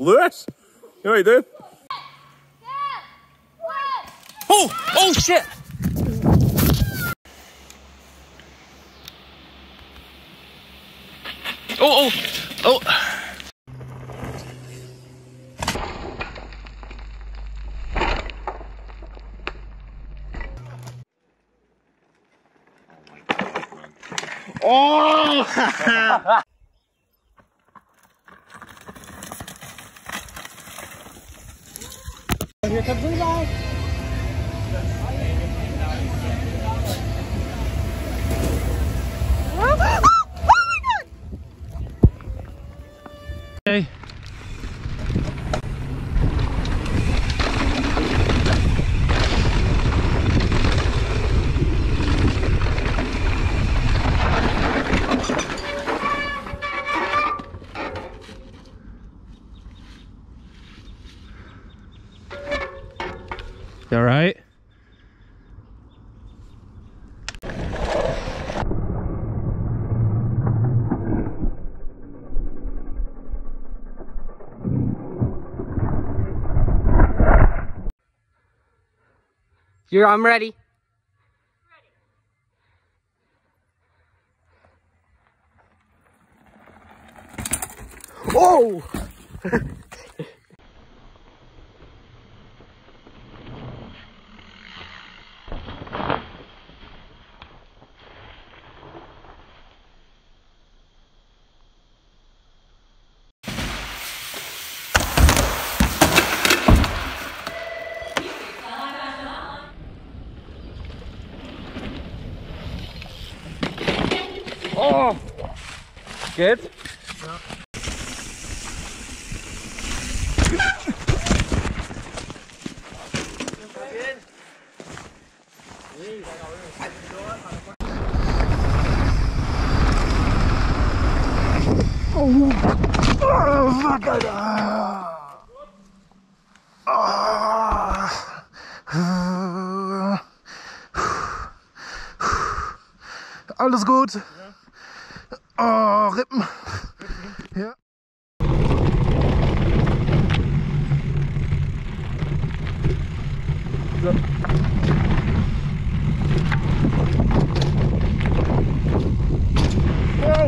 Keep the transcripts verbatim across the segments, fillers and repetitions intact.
Lewis, how are you doing? Oh, oh shit! Oh, oh, oh. Oh! Here comes Levi. Okay. All right. You're, I'm ready. Ready. Oh! Oh! Good? Ja. Oh, oh fuck it. Ah. Alles gut? Ja. Oh, Rippen. Rippen. Ja. So. Wow.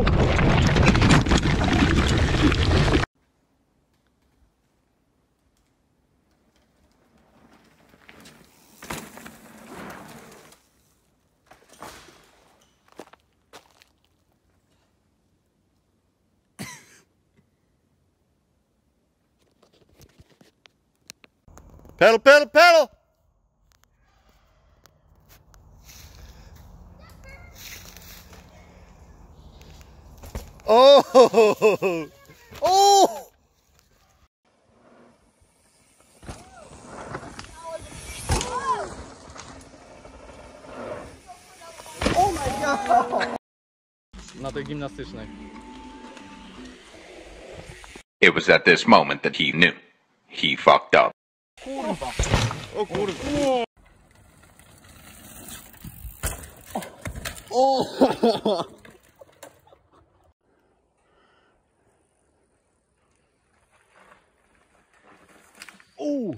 Pedal, pedal, pedal! Oh! Oh! Oh my god! Na tej gimnastycznej. It was at this moment that he knew. He fucked up. Kurwa! O kurwa! Oh! Oh!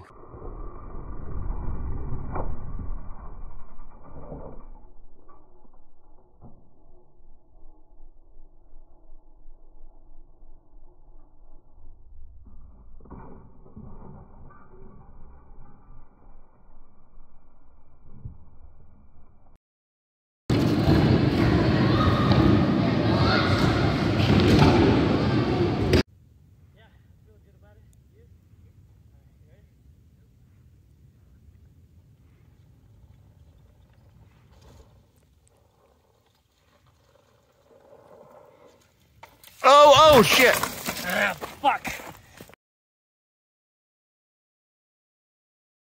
Oh, oh, shit! Ah, fuck!